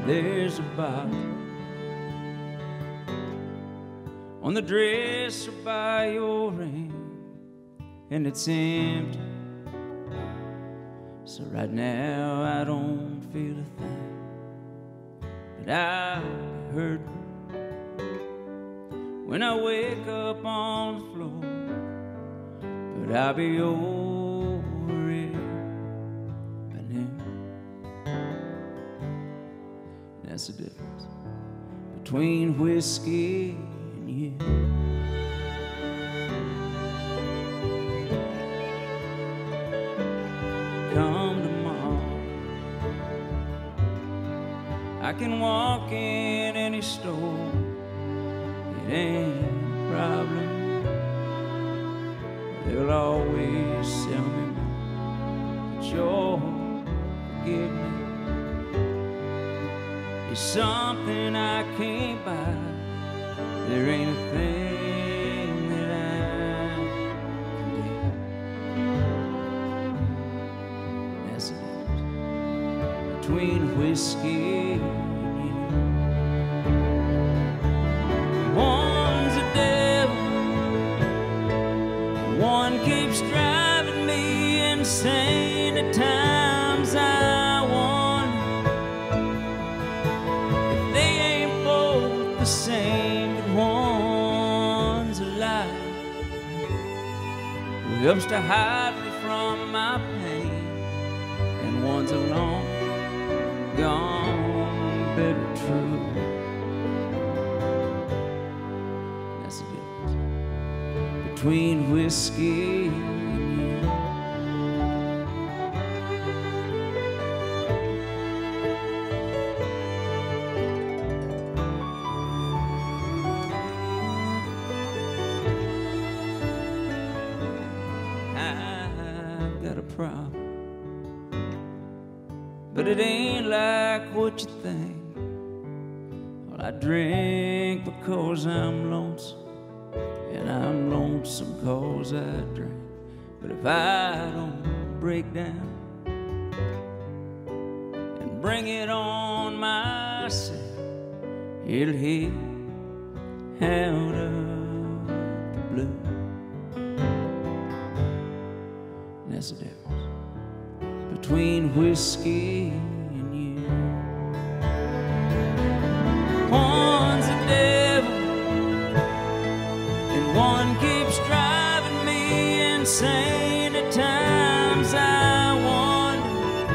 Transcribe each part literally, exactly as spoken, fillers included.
there's a bottle on the dresser by your ring, and it's empty. So right now I don't feel a thing, but I'll be hurting when I wake up on the floor. But I'll be over it by now. That's the difference between whiskey and you. Come tomorrow, I can walk in any store. It ain't a problem. They'll always sell me more, but your forgiveness is something I can't buy. There ain't a thing that I can do. That's the difference between whiskey and you. One's a devil, one keeps driving me insane. At times I wonder if they ain't both the same, but one's a liar who helps to hide me from my pain, and one's a long gone bitter truth. That's the difference between whiskey and you. I've got a problem, but it ain't like what you think. Well, I drink because I'm lonesome, and I'm lonesome cause I drink. But if I don't break down and bring it on myself, it'll hit out of the blue. And that's the difference between whiskey and you. One's a devil, and one keeps driving me insane. At times I wonder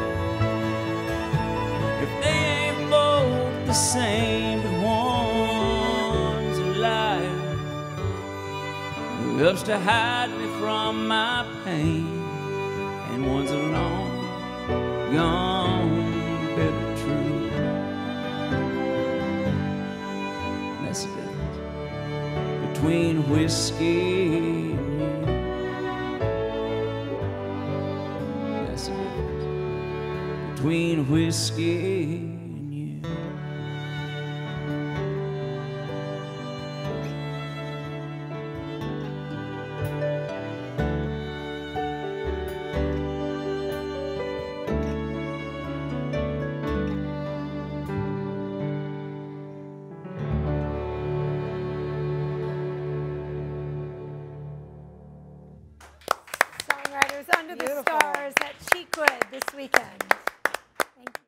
if they ain't both the same, but one's a liar who helps to hide me from my pain, and one's a long gone bitter truth. That's the difference between whiskey and you. That's the difference between whiskey and you. Songwriters Under the Stars at Cheekwood this weekend.